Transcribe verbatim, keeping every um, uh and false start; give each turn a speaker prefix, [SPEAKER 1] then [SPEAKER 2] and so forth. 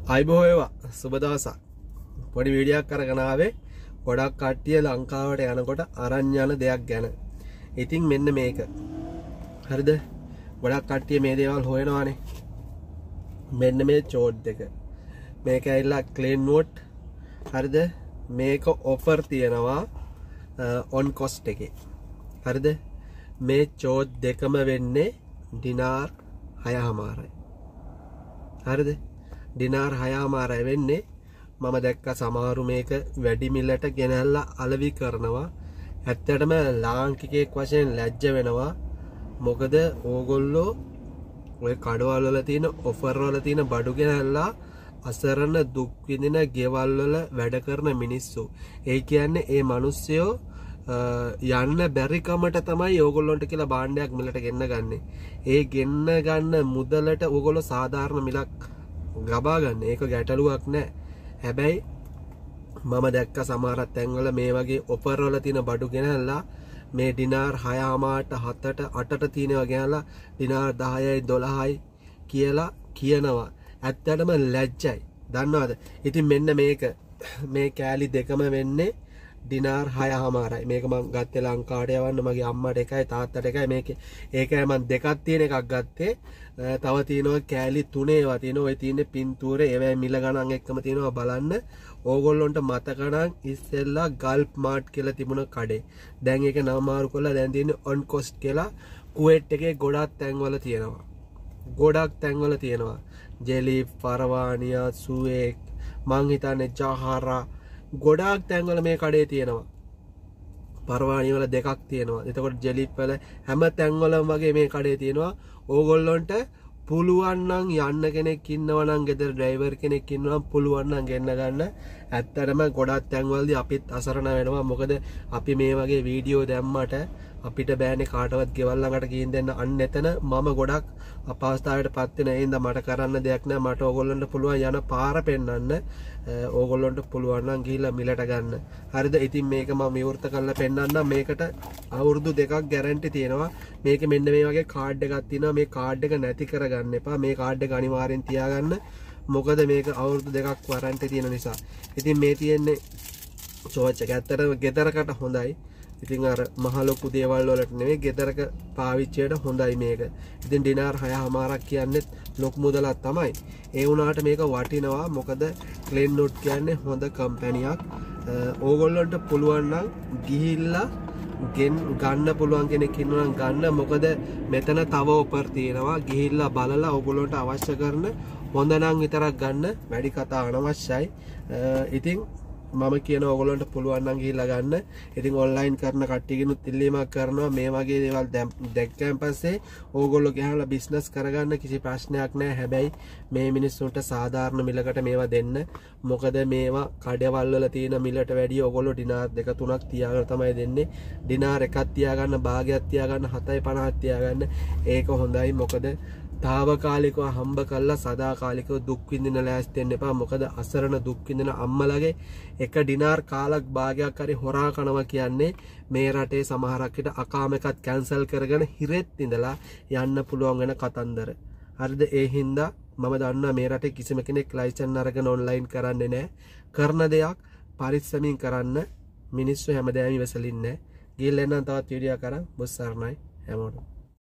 [SPEAKER 1] අයිබෝ වේවා සුබ දවසක්. පොඩි වීඩියෝ එකක් අරගෙන ආවේ ගොඩක් කට්ටිය ලංකාවට යනකොට අරන් යන දෙයක් ගැන. ඉතින් මෙන්න මේක. හරිද? ගොඩක් කට්ටිය මේ දේවල් හොයනවානේ. මෙන්න මේ චෝට් දෙක. මේක ඇවිල්ලා ක්ලීන් නෝට්. හරිද? මේක ඔෆර් තියනවා ඔන් කොස්ට් එකේ. හරිද? මේ චෝට් දෙකම වෙන්නේ දිනාර් හයමාරයි. හරිද? දිනාර් හයමාරයි වෙන්නේ. මම දැක්ක සමහරු මේක වැඩි මිලට ගෙනල්ලා අලවි කරනවා. ඇත්තටම ලාංකිකයෙක් වශයෙන් ලැජ්ජ වෙනවා. මොකද ඕගොල්ලෝ ඔය කඩවල වල තියෙන ඔෆර් වල තියෙන බඩු ගෙනල්ලා අසරණ දුක් විඳින ගෙවල් වල වැඩ කරන මිනිස්සු. ඒ කියන්නේ ඒ මිනිස්සුયો යන්න බැරි කමට තමයි ඕගොල්ලන්ට කියලා භාණ්ඩයක් මිලට ගෙන්න ගන්නෙ. ඒ ගෙන්න ගන්න මුදලට ඕගොල්ලෝ සාධාරණ මිලක් ගබා ගන්න. ඒක ගැටලුවක් නෑ. හැබැයි මම දැක්ක සමහර තැන්වල මේ වගේ ඔෆර් වල තියෙන බඩු ගෙනල්ලා මේ දිනාර් හයමාරට හතට අටට තියෙනවා ගෙනල්ලා දිනාර් දහයයි දොළහයි කියලා කියනවා. ඇත්තටම ලැජ්ජයි. දන්නවද? ඉතින් මෙන්න මේක මේ කෑලි දෙකම වෙන්නේ දිනාර් හයමාරයි. මේක මම ගත්තේ ලංකාවට යවන්න මගේ අම්මට එකයි තාත්තට එකයි. මේක ඒකයි මම දෙකක් තියෙන එකක් ගත්තේ. තව තියෙනවා කෑලි තුනේ ඒවා තියෙනවා. ඔය තියෙන්නේ පින්තූරේ ඒවැ මිල ගණන් එක්කම තියෙනවා බලන්න. ඕගොල්ලොන්ට මතක නම් ඉස්සෙල්ලා ගල්ෆ් මාර්ට් කියලා තිබුණ කඩේ. දැන් ඒක නම මාරු කරලා දැන් තියෙන්නේ ඔන් කොස්ට් කියලා කුවේට් එකේ ගොඩක් තැන්වල තියෙනවා. ගොඩක් තැන්වල තියෙනවා. ජෙලි, ෆරවානියා, සුවේක්, මං හිතන්නේ ජහරා ගොඩාක් තැන්වල මේ කඩේ තියෙනවා. පරවාණි වල දෙකක් තියෙනවා. එතකොට ජෙලිප් වල හැම තැන්වලම වගේ මේ කඩේ තියෙනවා. ඕගොල්ලොන්ට පුළුවන් නම් යන්න කෙනෙක් ඉන්නවා නම් ගෙදර ඩ්‍රයිවර් කෙනෙක් ඉන්නවා නම් පුළුවන් නම් ගෙන්න ගන්න. ඇත්තටම ගොඩක් තැන්වලදී අපිත් අසරණ වෙනවා. මොකද අපි මේ වගේ වීඩියෝ දැම්මට අපිට බෑනේ කාටවත් ගෙවල් ළඟට ගිහින් දෙන්න. අන්න එතන මම ගොඩක් අපහසුතාවයට පත් වෙන. ඒ හින්දා මට කරන්න දෙයක් නෑ. මට ඕගොල්ලන්ට පුළුවන් යන පාර පෙන්වන්න. ඕගොල්ලොන්ට පුළුවන් නම් ගිහිල්ලා මිලට ගන්න. හරිද? ඉතින් මේක මම විවෘත කරලා පෙන්වන්නම්. මේකට අවුරුදු දෙකක් ගැරන්ටි තියෙනවා. මේක මෙන්න මේ වගේ කාඩ් එකක් තියෙනවා. මේ කාඩ් එක නැති කරගන්න එපා. මේ කාඩ් එක අනිවාර්යෙන් තියාගන්න. මොකද මේක අවුරුදු දෙකක් වරන්ටි තියෙන නිසා. ඉතින් මේ තියෙන්නේ චෝච් එක. ඇත්තටම ගෙදරකට හොඳයි. ඉතින් අර මහ ලොකු දේවල් වලට නෙවෙයි ගෙදරක පාවිච්චියට හොඳයි මේක. ඉතින් දිනාර් හයමාරක් කියන්නේ ලොකු මුදලක් තමයි. ඒ වුණාට මේක වටිනවා. මොකද ක්ලීන් නෝට් කියන්නේ හොඳ කම්පැනියක්. ඕගොල්ලන්ට පුළුවන් නම් ගිහිල්ලා ගෙන් ගන්න පුළුවන් කෙනෙක් ඉන්නවා නම් ගන්න. මොකද මෙතන තව ඔෆර් තියෙනවා. ගිහිල්ලා බලලා ඕගොල්ලන්ට අවශ්‍ය කරන හොඳ නම් විතරක් ගන්න. වැඩි කතා අනවශ්‍යයි. ඉතින් මම කියන ඕගොල්ලන්ට පුළුවන් නම් ගිහිල්ලා ගන්න. ඉතින් ඔන්ලයින් කරන කට්ටියකිනුත් ඉල්ලීමක් කරනවා. මේ වගේ දේවල් දැක්කන් පස්සේ ඕගොල්ලෝ ගහලා බිස්නස් කරගන්න කිසි ප්‍රශ්නයක් නැහැ. හැබැයි මේ මිනිස්සුන්ට සාධාරණ මිලකට මේවා දෙන්න. මොකද මේවා කඩවල් වල තියෙන මිලට වැඩිය ඕගොල්ලෝ දිනාර් දෙක තුනක් තියාගෙන තමයි දෙන්නේ. දිනාර් එකක් තියාගන්න, භාගයක් තියාගන්න, හතයි පනහක් තියාගන්න. ඒක හොඳයි. මොකද තාවකාලිකව හම්බ කරලා සදාකාලිකව දුක් විඳින්න ලෑස්ති වෙන්න එපා. මොකද අසරණ දුක් විඳින අම්මලගේ එක දිනාර් කාලක් භාගයක් හරි හොරා කනවා කියන්නේ මේ රටේ සමහරක් විට අකාම එකත් කැන්සල් කරගෙන හිරෙත් ඉඳලා යන්න පුළුවන් වෙන කතන්දර. හරිද? ඒ හින්දා මම දන්නවා මේ රටේ කිසිම කෙනෙක් ලයිසන් අරගෙන ඔන්ලයින් කරන්නේ නැහැ. කරන දෙයක් පරිස්සමින් කරන්න. මිනිස්සු හැමදාම ඉවසලින්නේ නැහැ. ගිහින් එන්න තවත් වීඩියෝ කරන් බොස් සරණයි හැමෝටම.